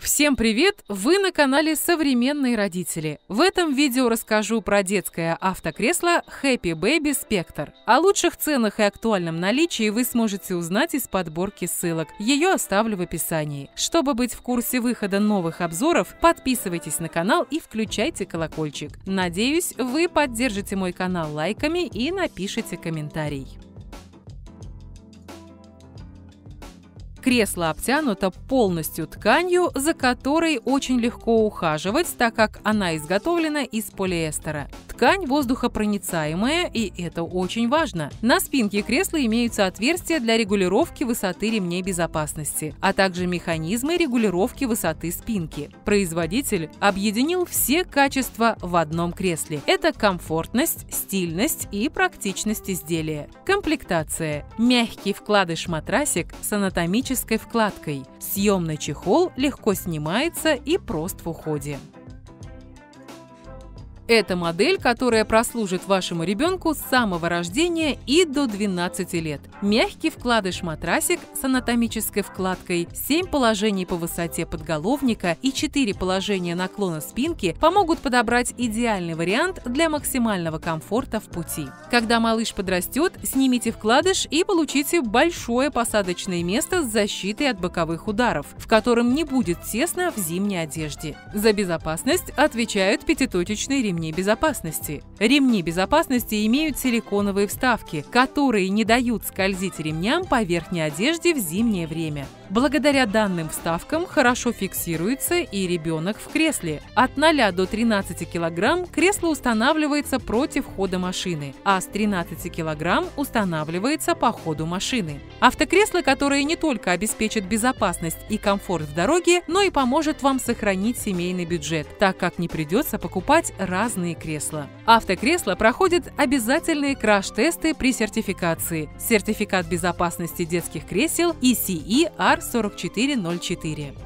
Всем привет! Вы на канале Современные родители. В этом видео расскажу про детское автокресло Happy Baby Spectre. О лучших ценах и актуальном наличии вы сможете узнать из подборки ссылок. Ее оставлю в описании. Чтобы быть в курсе выхода новых обзоров, подписывайтесь на канал и включайте колокольчик. Надеюсь, вы поддержите мой канал лайками и напишите комментарий. Кресло обтянуто полностью тканью, за которой очень легко ухаживать, так как она изготовлена из полиэстера. Ткань воздухопроницаемая, и это очень важно. На спинке кресла имеются отверстия для регулировки высоты ремней безопасности, а также механизмы регулировки высоты спинки. Производитель объединил все качества в одном кресле. Это комфортность, стильность и практичность изделия. Комплектация. Мягкий вкладыш-матрасик с анатомической вкладкой. Съемный чехол легко снимается и прост в уходе. Это модель, которая прослужит вашему ребенку с самого рождения и до 12 лет. Мягкий вкладыш-матрасик с анатомической вкладкой, 7 положений по высоте подголовника и 4 положения наклона спинки помогут подобрать идеальный вариант для максимального комфорта в пути. Когда малыш подрастет, снимите вкладыш и получите большое посадочное место с защитой от боковых ударов, в котором не будет тесно в зимней одежде. За безопасность отвечают пятиточечные ремни безопасности. Ремни безопасности имеют силиконовые вставки, которые не дают скользить ремням по верхней одежде в зимнее время. Благодаря данным вставкам хорошо фиксируется и ребенок в кресле. От 0 до 13 кг кресло устанавливается против хода машины, а с 13 кг устанавливается по ходу машины. Автокресло, которое не только обеспечит безопасность и комфорт в дороге, но и поможет вам сохранить семейный бюджет, так как не придется покупать разные кресла. Автокресло проходит обязательные краш-тесты при сертификации. Сертификат безопасности детских кресел ECE R4404.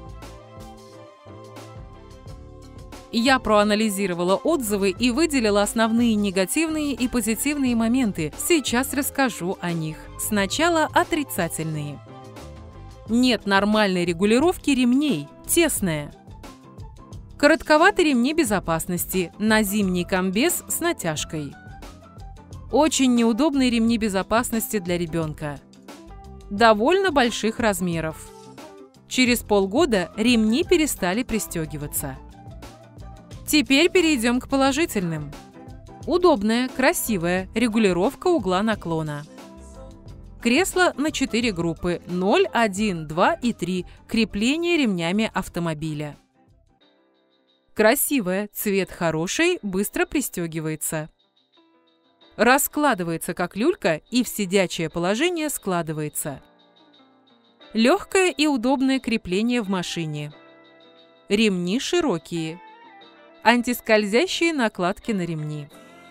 Я проанализировала отзывы и выделила основные негативные и позитивные моменты. Сейчас расскажу о них. Сначала отрицательные. Нет нормальной регулировки ремней. Тесная. Коротковаты ремни безопасности. На зимний комбез с натяжкой. Очень неудобные ремни безопасности для ребенка. Довольно больших размеров. Через полгода ремни перестали пристегиваться. Теперь перейдем к положительным. Удобная, красивая регулировка угла наклона. Кресло на 4 группы 0, 1, 2 и 3. Крепление ремнями автомобиля. Красивая, цвет хороший, быстро пристегивается. Раскладывается как люлька и в сидячее положение складывается. Легкое и удобное крепление в машине. Ремни широкие. Антискользящие накладки на ремни.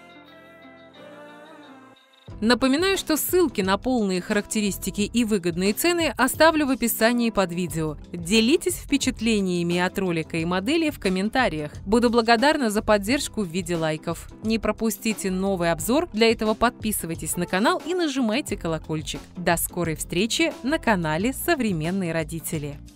Напоминаю, что ссылки на полные характеристики и выгодные цены оставлю в описании под видео. Делитесь впечатлениями от ролика и модели в комментариях. Буду благодарна за поддержку в виде лайков. Не пропустите новый обзор, для этого подписывайтесь на канал и нажимайте колокольчик. До скорой встречи на канале Современные родители.